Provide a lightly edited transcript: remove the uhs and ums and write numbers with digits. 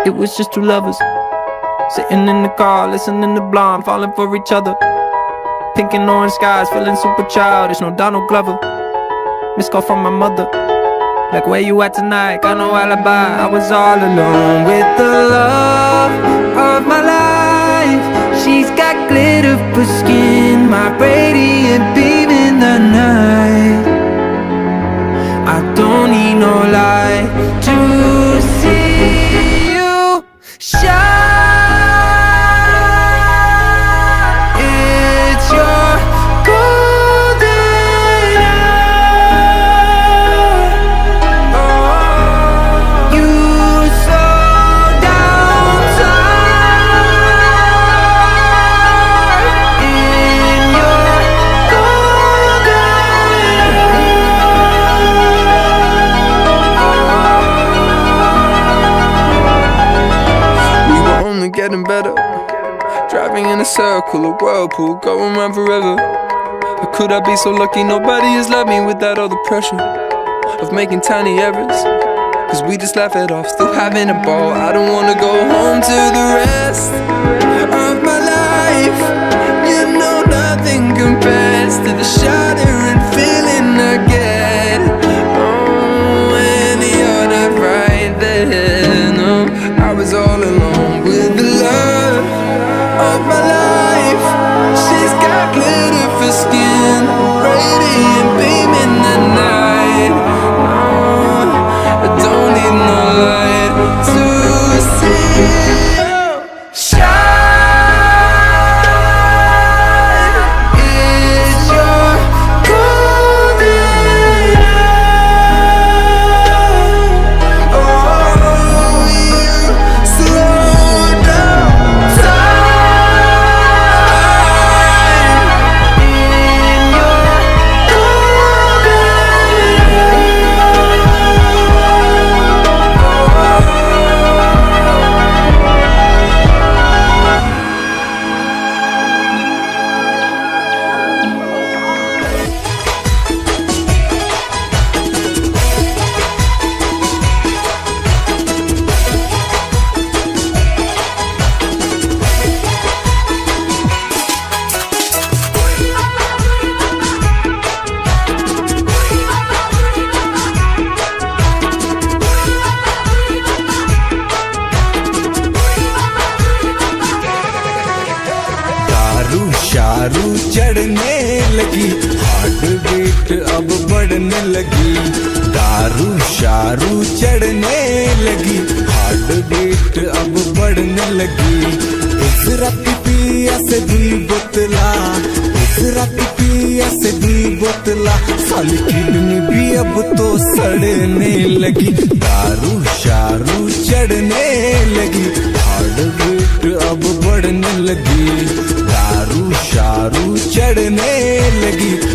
It was just two lovers sitting in the car, listening to Blonde, falling for each other. Pink and orange skies, feeling super childish, no Donald Glover. Missed call from my mother, like, where you at tonight? Got no alibi. I was all alone with the love of my life. She's got glitter for skin, my radiant beam in the night. I don't need no light to see you shine. It's your golden hour. Oh, you slow down time in your golden hour. We were only getting better, driving in a circle, a whirlpool, going round forever. How could I be so lucky? Nobody has loved me without all the pressure of making tiny errors, cause we just laugh it off, still having a ball. I don't wanna go home to the rest of my life. You know nothing compares to the shattering feeling I get. Oh, when you're not right there. No, I was all alone with the love of my life. She's got glitter for skin, radiant beam in the night. Oh, I don't need no light to see you shine. It's your golden hour. Oh, you slow down time in your शारू चढ़ने लगी, heart beat अब बढ़ने लगी। दारू शारू चढ़ने लगी, heart beat अब बढ़ने लगी। इस रात पिया से दी बोतला, इस रात पिया से दी बोतला, साली किडनी भी अब तो सड़ने लगी। दारू शारू चढ़ने लगी, हार्ट बीट अब बढ़ने लगी। दारू शारू चढ़ने लगी,